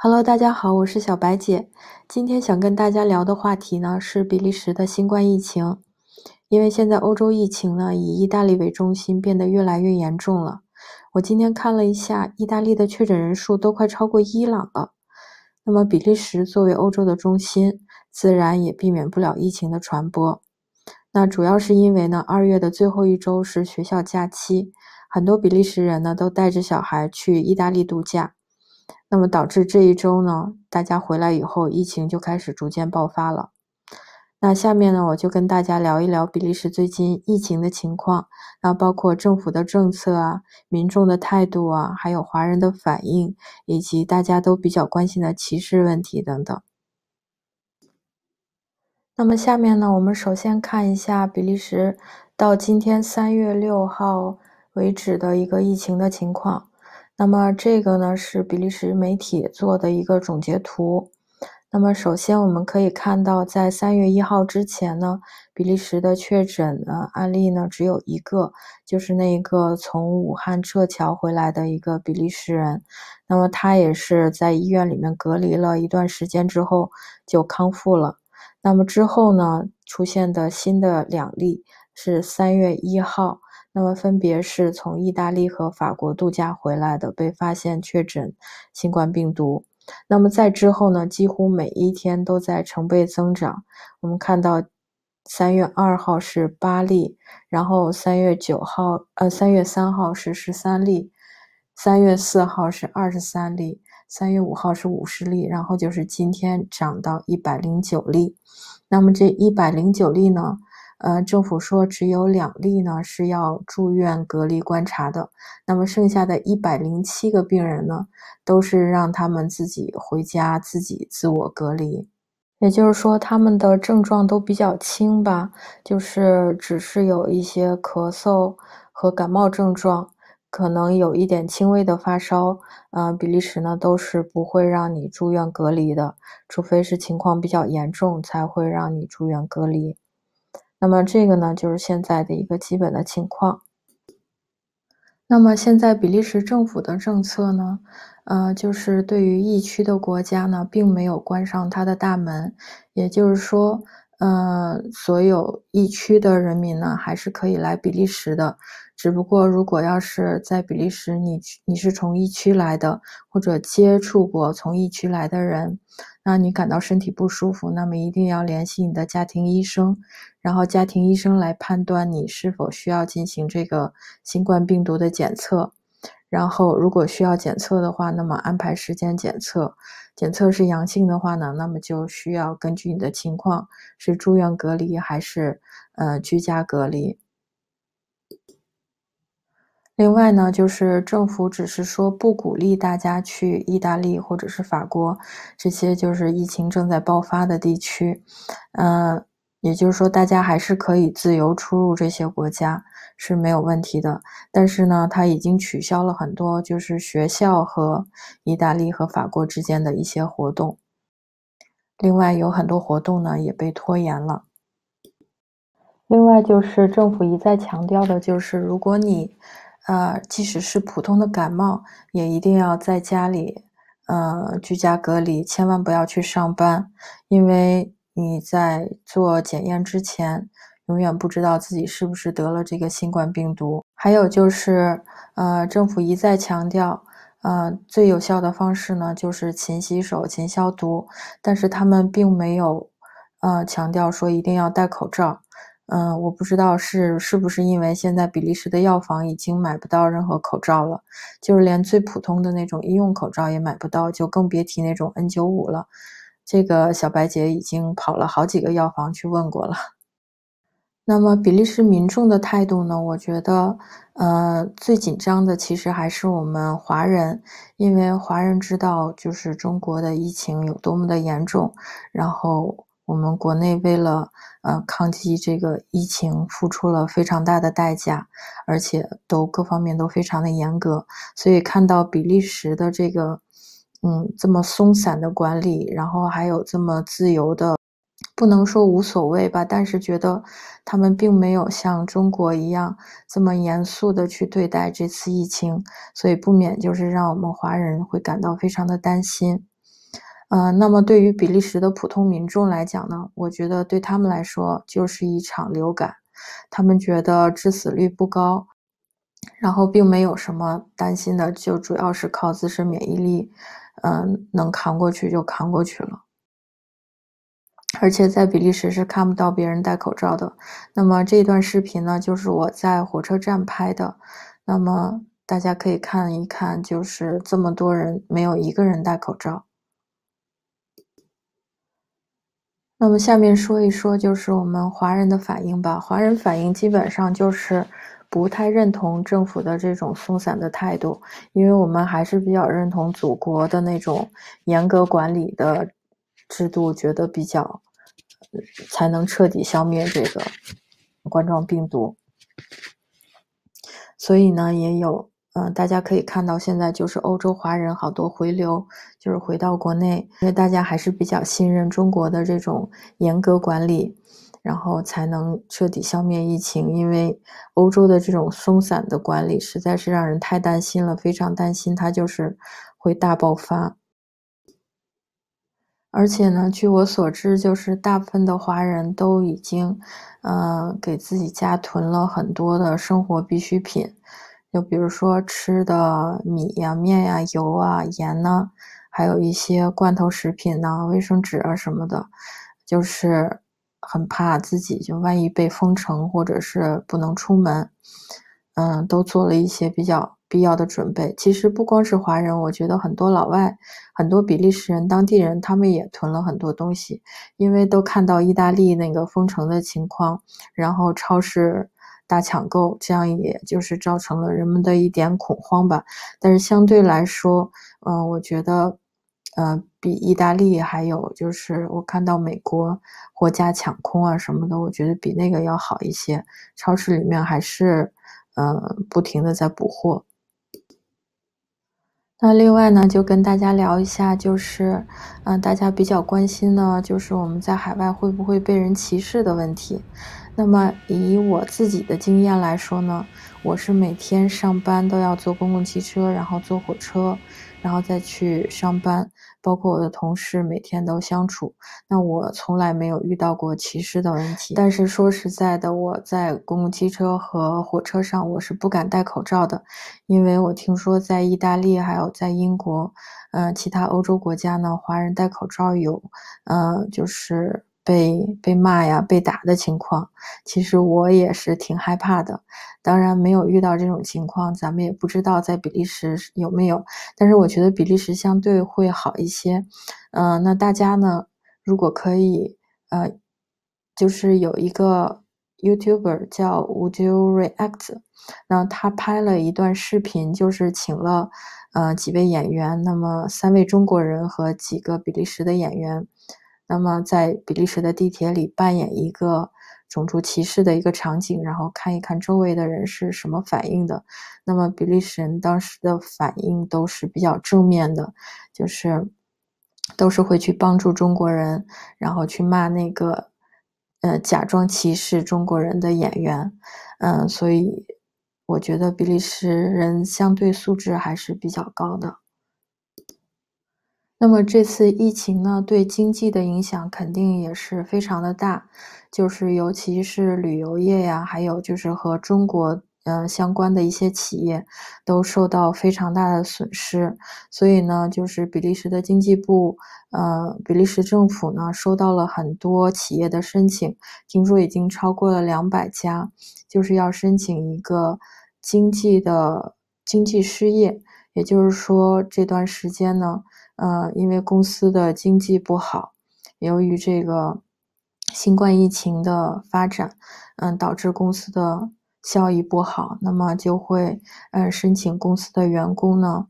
Hello，大家好，我是小白姐。今天想跟大家聊的话题呢是比利时的新冠疫情。因为现在欧洲疫情呢以意大利为中心变得越来越严重了。我今天看了一下，意大利的确诊人数都快超过伊朗了。那么比利时作为欧洲的中心，自然也避免不了疫情的传播。那主要是因为呢，2月的最后一周是学校假期，很多比利时人呢都带着小孩去意大利度假。那么导致这一周呢，大家回来以后，疫情就开始逐渐爆发了。那下面呢，我就跟大家聊一聊比利时最近疫情的情况，那包括政府的政策啊、民众的态度啊，还有华人的反应，以及大家都比较关心的歧视问题等等。那么下面呢，我们首先看一下比利时到今天3月6号为止的一个疫情的情况。那么这个呢是比利时媒体做的一个总结图。那么首先我们可以看到，在3月1号之前呢，比利时的确诊案例呢只有一个，就是那个从武汉撤侨回来的一个比利时人。那么他也是在医院里面隔离了一段时间之后就康复了。那么之后呢，出现的新的2例是3月1号，那么分别是从意大利和法国度假回来的，被发现确诊新冠病毒。那么在之后呢，几乎每一天都在成倍增长。我们看到3月2号是8例，然后3月3号是13例，3月4号是23例。3月5号是50例，然后就是今天涨到109例。那么这109例呢，政府说只有2例呢是要住院隔离观察的，那么剩下的107个病人呢，都是让他们自己回家自己自我隔离。也就是说他们的症状都比较轻吧，就是只是有一些咳嗽和感冒症状，可能有一点轻微的发烧，比利时呢都是不会让你住院隔离的，除非是情况比较严重才会让你住院隔离。那么这个呢就是现在的一个基本的情况。那么现在比利时政府的政策呢，就是对于疫区的国家呢，并没有关上它的大门，也就是说，所有疫区的人民呢，还是可以来比利时的。只不过如果要是在比利时你是从疫区来的，或者接触过从疫区来的人，那你感到身体不舒服，那么一定要联系你的家庭医生，然后家庭医生来判断你是否需要进行这个新冠病毒的检测。然后如果需要检测的话，那么安排时间检测。检测是阳性的话呢，那么就需要根据你的情况，是住院隔离还是居家隔离。另外呢，就是政府只是说不鼓励大家去意大利或者是法国，这些就是疫情正在爆发的地区。也就是说大家还是可以自由出入这些国家，是没有问题的。但是呢，它已经取消了很多就是学校和意大利和法国之间的一些活动。另外有很多活动呢也被拖延了。另外就是政府一再强调的就是，如果你即使是普通的感冒，也一定要在家里居家隔离，千万不要去上班。因为你在做检验之前，永远不知道自己是不是得了这个新冠病毒。还有就是政府一再强调最有效的方式呢就是勤洗手、勤消毒，但是他们并没有强调说一定要戴口罩。我不知道是不是因为现在比利时的药房已经买不到任何口罩了，就是连最普通的那种医用口罩也买不到，就更别提那种 N95了。这个小白姐已经跑了好几个药房去问过了。那么比利时民众的态度呢，我觉得最紧张的其实还是我们华人，因为华人知道就是中国的疫情有多么的严重，然后我们国内为了抗击这个疫情付出了非常大的代价，而且各方面都非常的严格，所以看到比利时的这个这么松散的管理，然后还有这么自由的，不能说无所谓吧，但是觉得他们并没有像中国一样这么严肃的去对待这次疫情，所以不免就是让我们华人会感到非常的担心。 那么对于比利时的普通民众来讲呢，我觉得对他们来说就是一场流感，他们觉得致死率不高，然后并没有什么担心的，就主要是靠自身免疫力，能扛过去就扛过去了。而且在比利时是看不到别人戴口罩的。那么这段视频呢，就是我在火车站拍的，那么大家可以看一看，就是这么多人，没有一个人戴口罩。那么下面说一说就是我们华人的反应吧。华人反应基本上就是不太认同政府的这种松散的态度，因为我们还是比较认同祖国的那种严格管理的制度，觉得比较才能彻底消灭这个冠状病毒。所以呢，也有大家可以看到现在就是欧洲华人好多回流，就是回到国内，因为大家还是比较信任中国的这种严格管理，然后才能彻底消灭疫情。因为欧洲的这种松散的管理实在是让人太担心了，非常担心它就是会大爆发。而且呢，据我所知，就是大部分的华人都已经，给自己家囤了很多的生活必需品，就比如说吃的米呀、面呀、油啊、盐呐，还有一些罐头食品呐、卫生纸啊什么的，就是很怕自己就万一被封城或者是不能出门，都做了一些比较必要的准备。其实不光是华人，我觉得很多老外，很多比利时人、当地人，他们也囤了很多东西，因为都看到意大利那个封城的情况，然后超市大抢购，这样也就是造成了人们的一点恐慌吧。但是相对来说，我觉得，比意大利还有就是我看到美国货架抢空啊什么的，我觉得比那个要好一些。超市里面还是，不停的在补货。那另外呢，就跟大家聊一下，就是，大家比较关心呢，就是我们在海外会不会被人歧视的问题。那么以我自己的经验来说呢，我是每天上班都要坐公共汽车，然后坐火车，然后再去上班，包括我的同事每天都相处。那我从来没有遇到过歧视的问题。但是说实在的，我在公共汽车和火车上我是不敢戴口罩的，因为我听说在意大利还有在英国，其他欧洲国家呢，华人戴口罩有，就是被骂呀、被打的情况。其实我也是挺害怕的，当然没有遇到这种情况，咱们也不知道在比利时有没有，但是我觉得比利时相对会好一些。那大家呢，如果可以，就是有一个 YouTuber 叫 Would You React，然后他拍了一段视频，就是请了几位演员，那么3位中国人和几个比利时的演员，那么在比利时的地铁里扮演一个种族歧视的一个场景，然后看一看周围的人是什么反应的。那么比利时人当时的反应都是比较正面的，就是都是会去帮助中国人，然后去骂那个假装歧视中国人的演员。所以我觉得比利时人相对素质还是比较高的。那么这次疫情呢，对经济的影响肯定也是非常的大，就是尤其是旅游业呀，还有就是和中国相关的一些企业都受到非常大的损失。所以呢，就是比利时的经济部，比利时政府呢收到了很多企业的申请，听说已经超过了200家，就是要申请一个经济失业。也就是说这段时间呢，因为公司的经济不好，由于这个新冠疫情的发展，导致公司的效益不好，那么就会申请公司的员工呢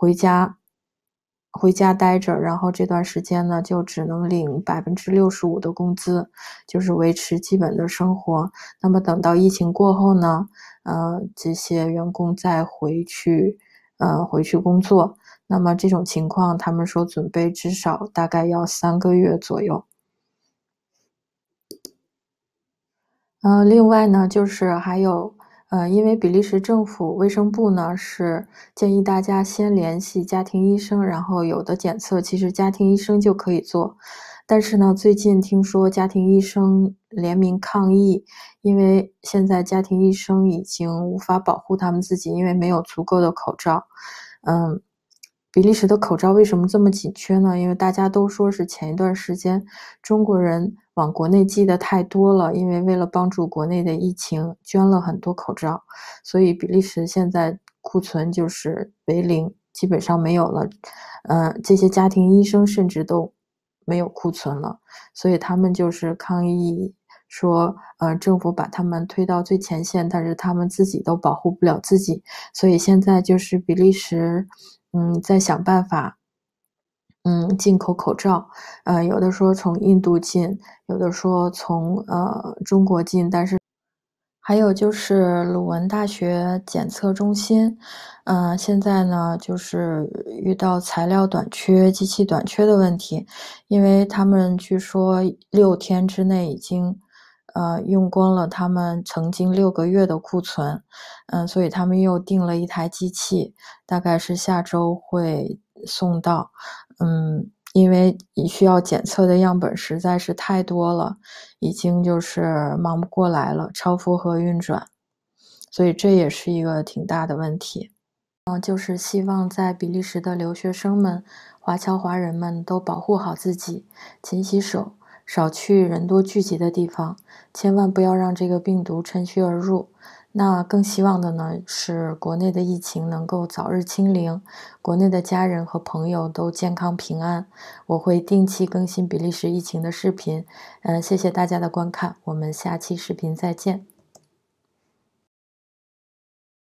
回家待着，然后这段时间呢就只能领65%的工资，就是维持基本的生活。那么等到疫情过后呢，这些员工再回去工作。那么这种情况，他们说准备至少大概要3个月左右。另外呢，就是还有因为比利时政府卫生部呢是建议大家先联系家庭医生，然后有的检测其实家庭医生就可以做。但是呢，最近听说家庭医生联名抗议，因为现在家庭医生已经无法保护他们自己，因为没有足够的口罩。嗯，比利时的口罩为什么这么紧缺呢？因为大家都说是前一段时间中国人往国内寄的太多了，因为为了帮助国内的疫情，捐了很多口罩，所以比利时现在库存就是为零，基本上没有了。这些家庭医生甚至都没有库存了，所以他们就是抗议说，政府把他们推到最前线，但是他们自己都保护不了自己，所以现在就是比利时，在想办法，进口口罩，有的说从印度进，有的说从中国进，但是还有就是鲁文大学检测中心，现在呢就是遇到材料短缺、机器短缺的问题，因为他们据说6天之内已经，用光了他们曾经6个月的库存，所以他们又订了一台机器，大概是下周会送到。因为你需要检测的样本实在是太多了，已经就是忙不过来了，超负荷运转，所以这也是一个挺大的问题。就是希望在比利时的留学生们、华侨华人们都保护好自己，勤洗手，少去人多聚集的地方，千万不要让这个病毒趁虚而入。那更希望的呢是国内的疫情能够早日清零，国内的家人和朋友都健康平安。我会定期更新比利时疫情的视频，谢谢大家的观看，我们下期视频再见。